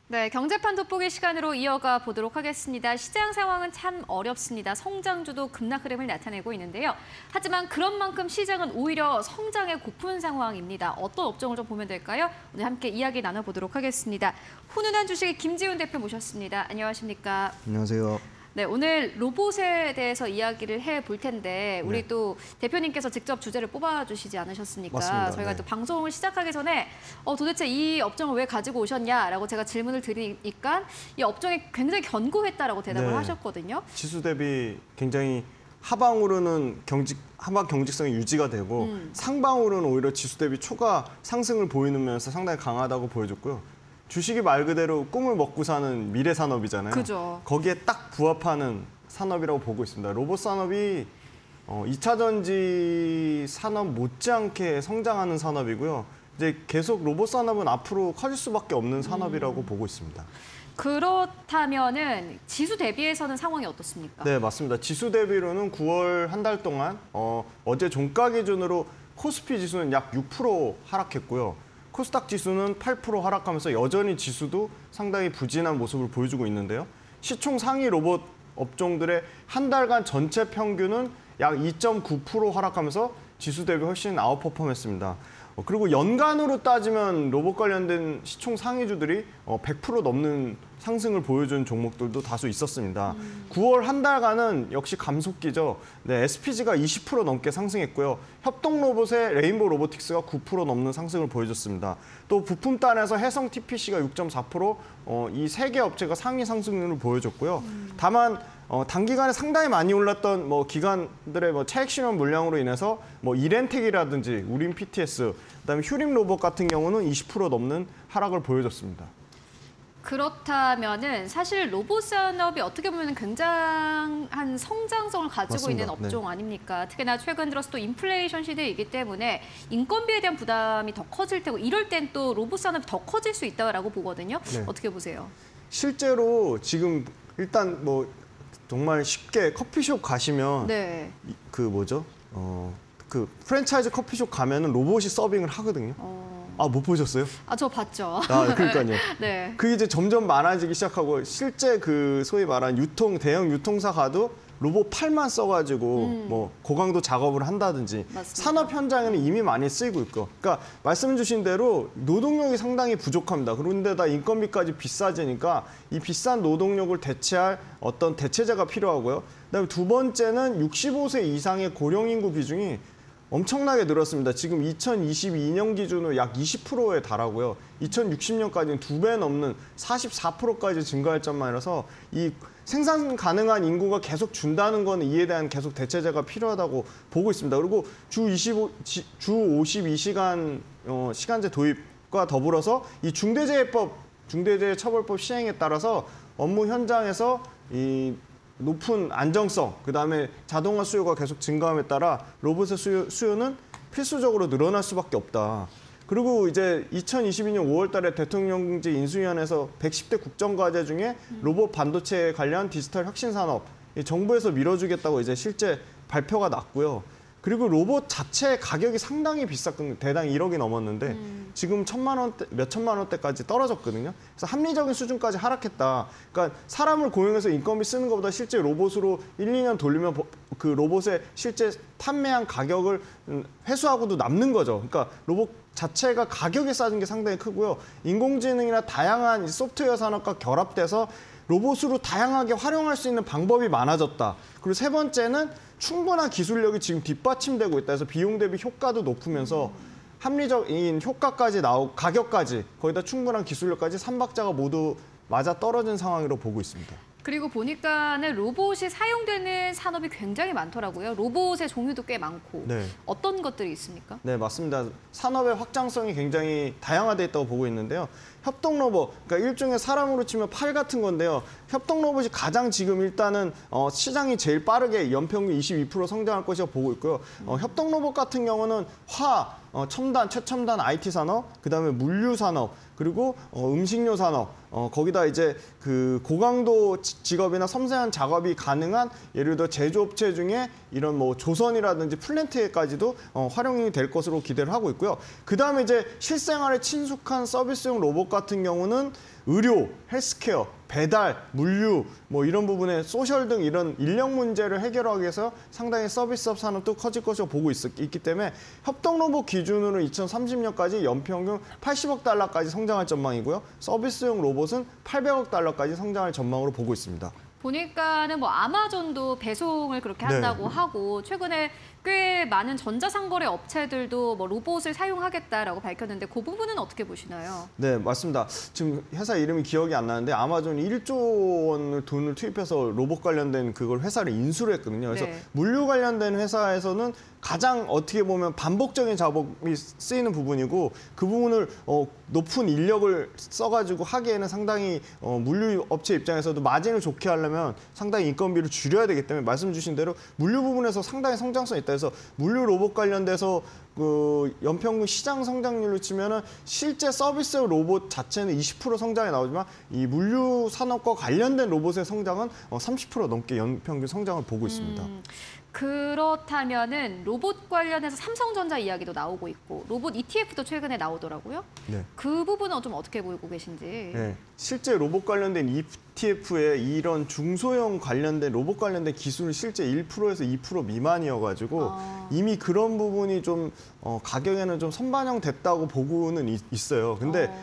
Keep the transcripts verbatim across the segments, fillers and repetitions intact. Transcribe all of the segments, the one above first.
네, 경제판 돋보기 시간으로 이어가 보도록 하겠습니다. 시장 상황은 참 어렵습니다. 성장주도 급락 흐름을 나타내고 있는데요. 하지만 그런 만큼 시장은 오히려 성장에 고픈 상황입니다. 어떤 업종을 좀 보면 될까요? 오늘 함께 이야기 나눠보도록 하겠습니다. 훈훈한 주식의 김지훈 대표 모셨습니다. 안녕하십니까? 안녕하세요. 네, 오늘 로봇에 대해서 이야기를 해볼 텐데 우리 네. 또 대표님께서 직접 주제를 뽑아주시지 않으셨습니까? 맞습니다. 저희가 네. 또 방송을 시작하기 전에 어, 도대체 이 업종을 왜 가지고 오셨냐라고 제가 질문을 드리니까 이 업종이 굉장히 견고했다라고 대답을 네. 하셨거든요. 지수 대비 굉장히 하방으로는 경직, 하방 경직성이 유지가 되고 음. 상방으로는 오히려 지수 대비 초과 상승을 보이면서 상당히 강하다고 보여줬고요. 주식이 말 그대로 꿈을 먹고 사는 미래 산업이잖아요. 그죠. 거기에 딱 부합하는 산업이라고 보고 있습니다. 로봇 산업이 어, 이 차 전지 산업 못지않게 성장하는 산업이고요. 이제 계속 로봇 산업은 앞으로 커질 수밖에 없는 산업이라고 음. 보고 있습니다. 그렇다면은 지수 대비해서는 상황이 어떻습니까? 네, 맞습니다. 지수 대비로는 구월 한 달 동안 어, 어제 종가 기준으로 코스피 지수는 약 육 퍼센트 하락했고요. 코스닥 지수는 팔 퍼센트 하락하면서 여전히 지수도 상당히 부진한 모습을 보여주고 있는데요. 시총 상위 로봇 업종들의 한 달간 전체 평균은 약 이 점 구 퍼센트 하락하면서 지수 대비 훨씬 아웃퍼폼했습니다. 어, 그리고 연간으로 따지면 로봇 관련된 시총 상위주들이 어, 백 퍼센트 넘는 상승을 보여준 종목들도 다수 있었습니다. 음. 구월 한 달간은 역시 감속기죠. 네, 에스피지가 이십 퍼센트 넘게 상승했고요. 협동로봇의 레인보우 로보틱스가 구 퍼센트 넘는 상승을 보여줬습니다. 또 부품단에서 해성 티피씨가 육 점 사 퍼센트 어, 이 세 개 업체가 상위 상승률을 보여줬고요. 음. 다만 어, 단기간에 상당히 많이 올랐던 뭐 기관들의 뭐 차익 실현 물량으로 인해서 뭐 이렌텍이라든지 우린 피티에스, 그다음에 휴림 로봇 같은 경우는 이십 퍼센트 넘는 하락을 보여줬습니다. 그렇다면은 사실 로봇 산업이 어떻게 보면 굉장한 성장성을 가지고 맞습니다. 있는 업종 네. 아닙니까? 특히나 최근 들어서 또 인플레이션 시대이기 때문에 인건비에 대한 부담이 더 커질 테고 이럴 땐 또 로봇 산업이 더 커질 수 있다고 보거든요. 네. 어떻게 보세요? 실제로 지금 일단 뭐 정말 쉽게 커피숍 가시면 네. 그 뭐죠? 어, 그 프랜차이즈 커피숍 가면은 로봇이 서빙을 하거든요. 어... 아, 못 보셨어요? 아, 저 봤죠. 아, 그러니까요. 네. 그게 이제 점점 많아지기 시작하고 실제 그 소위 말하는 유통 대형 유통사 가도 로봇 팔만 써가지고 음. 뭐 고강도 작업을 한다든지 맞습니다. 산업 현장에는 이미 많이 쓰이고 있고, 그러니까 말씀 주신 대로 노동력이 상당히 부족합니다. 그런데다 인건비까지 비싸지니까 이 비싼 노동력을 대체할 어떤 대체제가 필요하고요. 그다음에 두 번째는 육십오 세 이상의 고령 인구 비중이 엄청나게 늘었습니다. 지금 이천이십이 년 기준으로 약 이십 퍼센트에 달하고요. 이천육십 년까지는 두 배 넘는 사십사 퍼센트까지 증가할 점만이라서 이 생산 가능한 인구가 계속 준다는 건 이에 대한 계속 대체제가 필요하다고 보고 있습니다. 그리고 주 이십오, 주 오십이 시간 어, 시간제 도입과 더불어서 이 중대재해법, 중대재해처벌법 시행에 따라서 업무 현장에서 이 높은 안정성, 그다음에 자동화 수요가 계속 증가함에 따라 로봇의 수요, 수요는 필수적으로 늘어날 수밖에 없다. 그리고 이제 이천이십이 년 오월 달에 대통령직 인수위원회에서 백십 대 국정과제 중에 로봇 반도체 관련 디지털 혁신 산업 정부에서 밀어주겠다고 이제 실제 발표가 났고요. 그리고 로봇 자체 가격이 상당히 비쌌거든요. 대당 일억이 넘었는데 음. 지금 천만 원대, 몇 천만 원대까지 떨어졌거든요. 그래서 합리적인 수준까지 하락했다. 그러니까 사람을 고용해서 인건비 쓰는 것보다 실제 로봇으로 일, 이 년 돌리면 그 로봇의 실제 판매한 가격을 회수하고도 남는 거죠. 그러니까 로봇 자체가 가격이 싸진 게 상당히 크고요. 인공지능이나 다양한 소프트웨어 산업과 결합돼서 로봇으로 다양하게 활용할 수 있는 방법이 많아졌다. 그리고 세 번째는 충분한 기술력이 지금 뒷받침되고 있다 해서 비용 대비 효과도 높으면서 합리적인 효과까지 나오고 가격까지 거기다 충분한 기술력까지 삼박자가 모두 맞아 떨어진 상황으로 보고 있습니다. 그리고 보니까는 로봇이 사용되는 산업이 굉장히 많더라고요. 로봇의 종류도 꽤 많고. 네. 어떤 것들이 있습니까? 네, 맞습니다. 산업의 확장성이 굉장히 다양화되어 있다고 보고 있는데요. 협동 로봇, 그러니까 일종의 사람으로 치면 팔 같은 건데요. 협동 로봇이 가장 지금 일단은 어, 시장이 제일 빠르게 연평균 이십이 퍼센트 성장할 것이라고 보고 있고요. 어, 협동 로봇 같은 경우는 화, 어, 첨단, 최첨단 아이티 산업, 그다음에 물류 산업, 그리고 어, 음식료 산업, 어, 거기다 이제 그 고강도 직업이나 섬세한 작업이 가능한 예를 들어 제조업체 중에 이런 뭐 조선이라든지 플랜트에까지도 어, 활용이 될 것으로 기대를 하고 있고요. 그다음에 이제 실생활에 친숙한 서비스용 로봇 같은 경우는 의료, 헬스케어, 배달, 물류 뭐 이런 부분에 소셜 등 이런 인력 문제를 해결하기 위해서 상당히 서비스업 산업도 커질 것이라고 보고 있, 있기 때문에 협동로봇 기준으로 이천삼십 년까지 연평균 팔십억 달러까지 성장할 전망이고요. 서비스용 로봇은 팔백억 달러까지 성장할 전망으로 보고 있습니다. 보니까는 뭐 아마존도 배송을 그렇게 한다고 네. 하고 최근에 꽤 많은 전자상거래 업체들도 뭐 로봇을 사용하겠다라고 밝혔는데 그 부분은 어떻게 보시나요? 네, 맞습니다. 지금 회사 이름이 기억이 안 나는데 아마존이 일조 원을 돈을 투입해서 로봇 관련된 그걸 회사를 인수를 했거든요. 그래서 네. 물류 관련된 회사에서는 가장 어떻게 보면 반복적인 작업이 쓰이는 부분이고 그 부분을 어, 높은 인력을 써가지고 하기에는 상당히 어, 물류 업체 입장에서도 마진을 좋게 하려면 상당히 인건비를 줄여야 되기 때문에 말씀 주신 대로 물류 부분에서 상당히 성장성이 있다 해서 물류 로봇 관련돼서 그 연평균 시장 성장률로 치면은 실제 서비스 로봇 자체는 이십 퍼센트 성장이 나오지만 이 물류 산업과 관련된 로봇의 성장은 삼십 퍼센트 넘게 연평균 성장을 보고 있습니다. 음, 그렇다면은 로봇 관련해서 삼성전자 이야기도 나오고 있고 로봇 이티에프도 최근에 나오더라고요. 네. 그 부분은 좀 어떻게 보고 계신지. 네. 실제 로봇 관련된 이티에프에 이런 중소형 관련된 로봇 관련된 기술은 실제 일 퍼센트에서 이 퍼센트 미만이어가지고 아. 이미 그런 부분이 좀 어, 가격에는 좀 선반영됐다고 보고는 있, 있어요. 근데 어.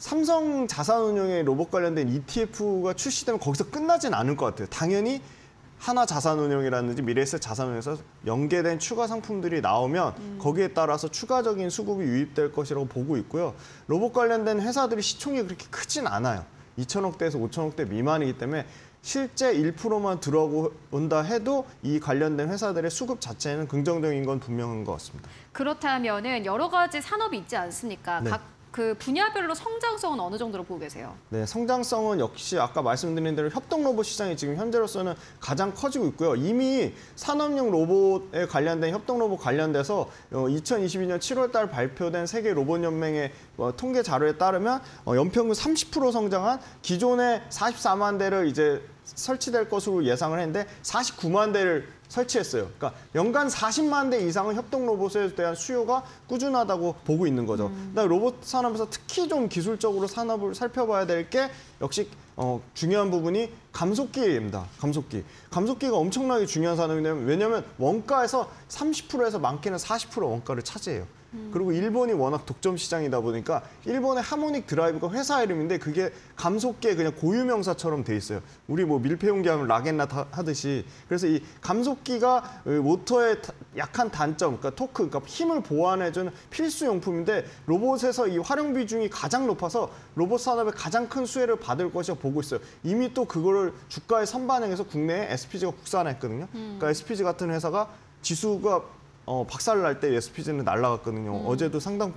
삼성 자산운용의 로봇 관련된 이티에프가 출시되면 거기서 끝나진 않을 것 같아요. 당연히 하나 자산운용이라든지 미래에셋 자산운용에서 연계된 추가 상품들이 나오면 음. 거기에 따라서 추가적인 수급이 유입될 것이라고 보고 있고요. 로봇 관련된 회사들이 시총이 그렇게 크진 않아요. 이천억대에서 오천억대 미만이기 때문에 실제 일 퍼센트만 들어온다 해도 이 관련된 회사들의 수급 자체는 긍정적인 건 분명한 것 같습니다. 그렇다면은 여러 가지 산업이 있지 않습니까? 네. 각 그 분야별로 성장성은 어느 정도로 보고 계세요? 네, 성장성은 역시 아까 말씀드린 대로 협동 로봇 시장이 지금 현재로서는 가장 커지고 있고요. 이미 산업용 로봇에 관련된 협동 로봇 관련돼서 이천이십이 년 칠월 달 발표된 세계 로봇 연맹의 통계 자료에 따르면 연평균 삼십 퍼센트 성장한 기존의 사십사만 대를 이제 설치될 것으로 예상을 했는데 사십구만 대를 설치했어요. 그러니까 연간 사십만 대 이상은 협동 로봇에 대한 수요가 꾸준하다고 보고 있는 거죠. 음. 그다음에 로봇 산업에서 특히 좀 기술적으로 산업을 살펴봐야 될 게 역시 어, 중요한 부분이 감속기입니다. 감속기. 감속기가 엄청나게 중요한 산업인데 왜냐하면 원가에서 삼십 퍼센트에서 많게는 사십 퍼센트 원가를 차지해요. 음. 그리고 일본이 워낙 독점 시장이다 보니까 일본의 하모닉 드라이브가 회사 이름인데 그게 감속기의 그냥 고유명사처럼 돼 있어요. 우리 뭐 밀폐용기 하면 라겐낫 하듯이. 그래서 이 감속기가 모터의 약한 단점, 그러니까 토크, 그러니까 힘을 보완해주는 필수 용품인데 로봇에서 이 활용 비중이 가장 높아서 로봇 산업에 가장 큰 수혜를 받을 것이라고 보고 있어요. 이미 또 그거를 주가에 선반영해서 국내에 에스피지가 국산화했거든요. 음. 그러니까 에스피지 같은 회사가 지수가 어, 박살 날 때 에스피지는 날아갔거든요. 음. 어제도 상당히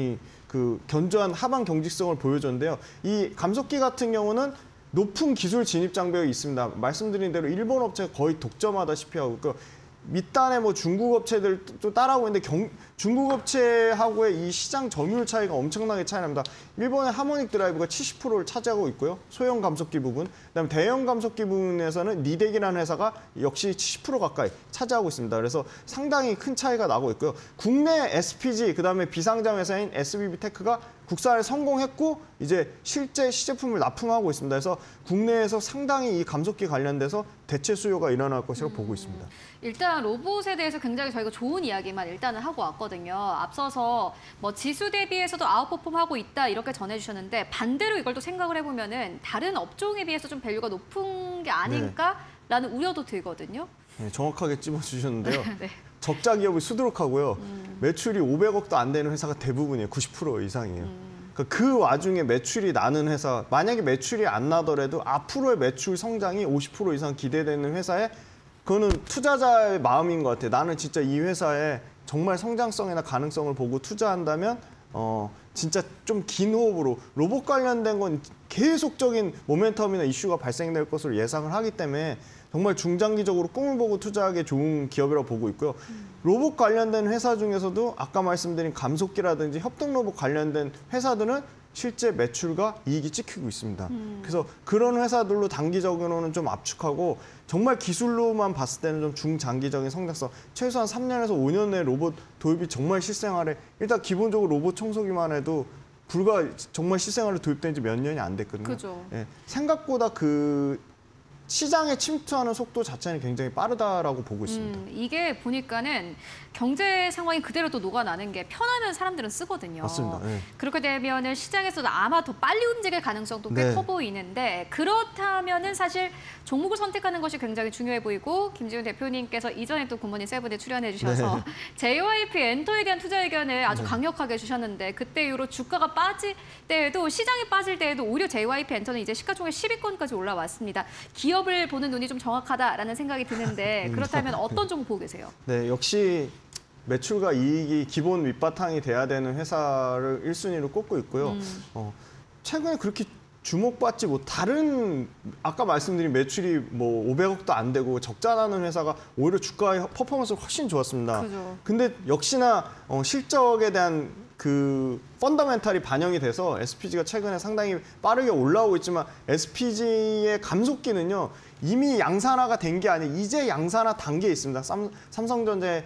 그 견조한 하방 경직성을 보여줬는데요. 이 감속기 같은 경우는 높은 기술 진입 장벽이 있습니다. 말씀드린 대로 일본 업체가 거의 독점하다시피 하고 그러니까 밑단에 뭐 중국 업체들도 따라오고 있는데 경, 중국 업체하고의 이 시장 점유율 차이가 엄청나게 차이 납니다. 일본의 하모닉 드라이브가 칠십 퍼센트를 차지하고 있고요. 소형 감속기 부분. 그다음에 대형 감속기 부분에서는 니덱이라는 회사가 역시 칠십 퍼센트 가까이 차지하고 있습니다. 그래서 상당히 큰 차이가 나고 있고요. 국내 에스피지 그다음에 비상장 회사인 에스비비테크가 국산에 성공했고 이제 실제 시제품을 납품하고 있습니다. 그래서 국내에서 상당히 이 감속기 관련돼서 대체 수요가 일어날 것이라고 음, 보고 있습니다. 일단 로봇에 대해서 굉장히 저희가 좋은 이야기만 일단은 하고 왔거든요. 앞서서 뭐 지수 대비해서도 아웃퍼폼하고 있다 이렇게 전해주셨는데 반대로 이걸 또 생각을 해보면은 다른 업종에 비해서 좀 밸류가 높은 게 아닌가라는 네. 우려도 들거든요. 네, 정확하게 찝어주셨는데요. 네. 적자 기업이 수두룩하고요. 음. 매출이 오백억도 안 되는 회사가 대부분이에요. 구십 퍼센트 이상이에요. 음. 그러니까 그 와중에 매출이 나는 회사, 만약에 매출이 안 나더라도 앞으로의 매출 성장이 오십 퍼센트 이상 기대되는 회사에 그거는 투자자의 마음인 것 같아요. 나는 진짜 이 회사에 정말 성장성이나 가능성을 보고 투자한다면 어, 진짜 좀 긴 호흡으로 로봇 관련된 건 계속적인 모멘텀이나 이슈가 발생될 것으로 예상을 하기 때문에 정말 중장기적으로 꿈을 보고 투자하기 좋은 기업이라고 보고 있고요. 음. 로봇 관련된 회사 중에서도 아까 말씀드린 감속기라든지 협동 로봇 관련된 회사들은 실제 매출과 이익이 찍히고 있습니다. 음. 그래서 그런 회사들로 단기적으로는 좀 압축하고 정말 기술로만 봤을 때는 좀 중장기적인 성장성, 최소한 삼 년에서 오 년 내에 로봇 도입이 정말 실생활에 일단 기본적으로 로봇 청소기만 해도 불과 정말 시생활로 도입된 지 몇 년이 안 됐거든요. 그죠. 예, 생각보다 그 시장에 침투하는 속도 자체는 굉장히 빠르다라고 보고 있습니다. 음, 이게 보니까는 경제 상황이 그대로 또 녹아나는 게 편하면 사람들은 쓰거든요. 맞습니다. 예. 그렇게 되면은 시장에서도 아마 더 빨리 움직일 가능성도 꽤 네. 커 보이는데 그렇다면은 사실 종목을 선택하는 것이 굉장히 중요해 보이고 김지훈 대표님께서 이전에 또 굿모닝 세븐에 출연해 주셔서 네. 제이와이피 엔터에 대한 투자 의견을 아주 강력하게 주셨는데 그때 이후로 주가가 빠질 때에도 시장이 빠질 때에도 오히려 제이와이피 엔터는 이제 시가총액 십 위권까지 올라왔습니다. 기업을 보는 눈이 좀 정확하다라는 생각이 드는데 그렇다면 어떤 종목 보고 계세요? 네, 역시 매출과 이익이 기본 밑바탕이 돼야 되는 회사를 일 순위로 꼽고 있고요. 음. 어, 최근에 그렇게 주목받지 못 다른 아까 말씀드린 매출이 뭐 오백억도 안 되고 적자나는 회사가 오히려 주가의 퍼포먼스가 훨씬 좋았습니다. 그죠. 근데 역시나 어, 실적에 대한 그 펀더멘탈이 반영이 돼서 에스피지가 최근에 상당히 빠르게 올라오고 있지만 에스피지의 감속기는요. 이미 양산화가 된 게 아니라 이제 양산화 단계에 있습니다. 삼, 삼성전자의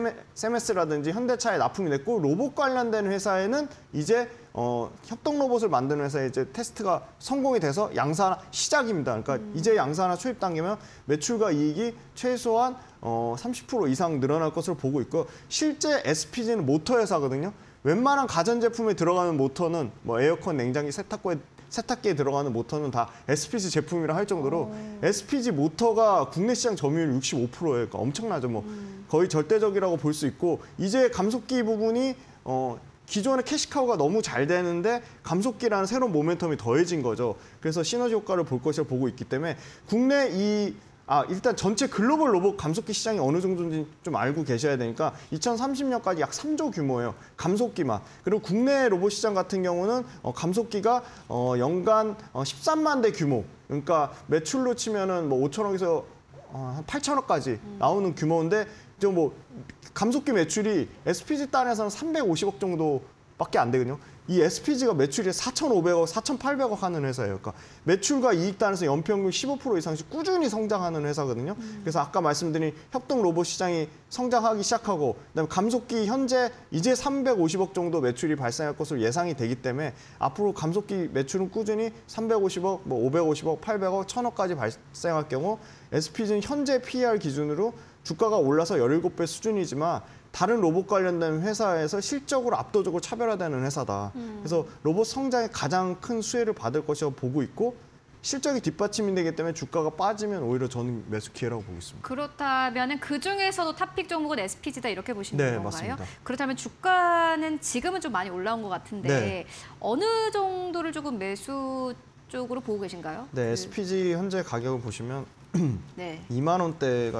셈에스라든지 현대차에 납품이 됐고 로봇 관련된 회사에는 이제 어, 협동 로봇을 만드는 회사에 이제 테스트가 성공이 돼서 양산화 시작입니다. 그러니까 음. 이제 양산화 초입 단계면 매출과 이익이 최소한 어, 삼십 퍼센트 이상 늘어날 것으로 보고 있고 실제 에스피지는 모터 회사거든요. 웬만한 가전제품에 들어가는 모터는 뭐 에어컨, 냉장기, 세탁기에, 세탁기에 들어가는 모터는 다 에스피지 제품이라 할 정도로 오. 에스피지 모터가 국내 시장 점유율 육십오 퍼센트예요. 그러니까 엄청나죠. 뭐 음. 거의 절대적이라고 볼 수 있고 이제 감속기 부분이 어, 기존의 캐시카우가 너무 잘 되는데 감속기라는 새로운 모멘텀이 더해진 거죠. 그래서 시너지 효과를 볼 것이라 보고 있기 때문에 국내 이 아 일단 전체 글로벌 로봇 감속기 시장이 어느 정도인지 좀 알고 계셔야 되니까 이천삼십 년까지 약 삼조 규모예요. 감속기만. 그리고 국내 로봇 시장 같은 경우는 어, 감속기가 어, 연간 어, 십삼만 대 규모. 그러니까 매출로 치면은 뭐 오천억에서 어, 한 팔천억까지 나오는 규모인데 저 뭐 감속기 매출이 에스피지 단에서는 삼백오십억 정도밖에 안 되거든요. 이 에스피지가 매출이 사천오백억, 사천팔백억 하는 회사예요. 그러니까 매출과 이익 단에서 연평균 십오 퍼센트 이상씩 꾸준히 성장하는 회사거든요. 음. 그래서 아까 말씀드린 협동 로봇 시장이 성장하기 시작하고 그다음에 감속기 현재 이제 삼백오십억 정도 매출이 발생할 것으로 예상이 되기 때문에 앞으로 감속기 매출은 꾸준히 삼백오십억, 뭐 오백오십억, 팔백억, 천억까지 발생할 경우 에스피지는 현재 피이알 기준으로 주가가 올라서 열일곱 배 수준이지만 다른 로봇 관련된 회사에서 실적으로 압도적으로 차별화되는 회사다. 음. 그래서 로봇 성장에 가장 큰 수혜를 받을 것이라고 보고 있고 실적이 뒷받침이 되기 때문에 주가가 빠지면 오히려 저는 매수 기회라고 보고 있습니다. 그렇다면은 그 중에서도 탑픽 종목은 에스피지다 이렇게 보시는 네, 건가요? 맞습니다. 그렇다면 주가는 지금은 좀 많이 올라온 것 같은데 네. 어느 정도를 조금 매수 쪽으로 보고 계신가요? 네, 그, 에스피지 현재 가격을 보시면 네. 이만 원대가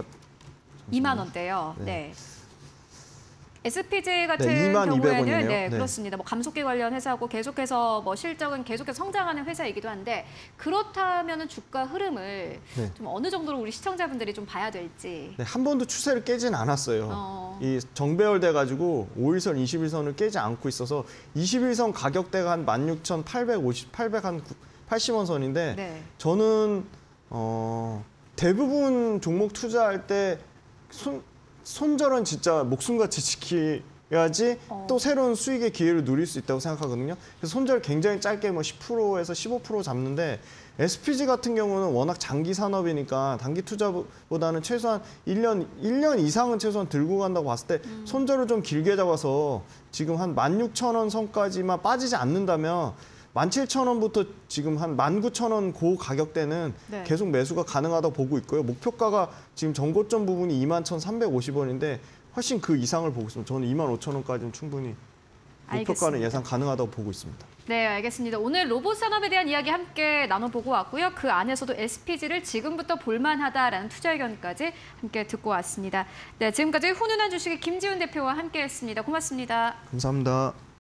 이만 원대요. 네. 네. 에스피지 같은 네, 이만 이백 경우에는 원이네요. 네, 네. 그렇습니다. 뭐 감속기 관련 회사고 계속해서 뭐 실적은 계속해서 성장하는 회사이기도 한데 그렇다면은 주가 흐름을 네. 좀 어느 정도로 우리 시청자분들이 좀 봐야 될지. 네, 한 번도 추세를 깨진 않았어요. 어. 이 정배열돼 가지고 오일선, 이십일선을 깨지 않고 있어서 이십일선 가격대가 한 만 육천팔백오십, 팔백 한 팔십 원 선인데 네. 저는 어, 대부분 종목 투자할 때 손, 손절은 진짜 목숨같이 지켜야지 어. 또 새로운 수익의 기회를 누릴 수 있다고 생각하거든요. 그래서 손절 굉장히 짧게 뭐 십 퍼센트에서 십오 퍼센트 잡는데 에스피지 같은 경우는 워낙 장기 산업이니까 단기 투자보다는 최소한 일 년, 일 년 이상은 최소한 들고 간다고 봤을 때 음. 손절을 좀 길게 잡아서 지금 한 만 육천 원 선까지만 빠지지 않는다면 만 칠천 원부터 지금 한 만 구천 원 고 가격대는 네. 계속 매수가 가능하다고 보고 있고요. 목표가가 지금 전고점 부분이 이만 천삼백오십 원인데 훨씬 그 이상을 보고 있습니다. 저는 이만 오천 원까지는 충분히 목표가는 알겠습니다. 예상 가능하다고 보고 있습니다. 네, 알겠습니다. 오늘 로봇 산업에 대한 이야기 함께 나눠보고 왔고요. 그 안에서도 에스피지를 지금부터 볼만하다라는 투자 의견까지 함께 듣고 왔습니다. 네, 지금까지 훈훈한 주식의 김지훈 대표와 함께했습니다. 고맙습니다. 감사합니다.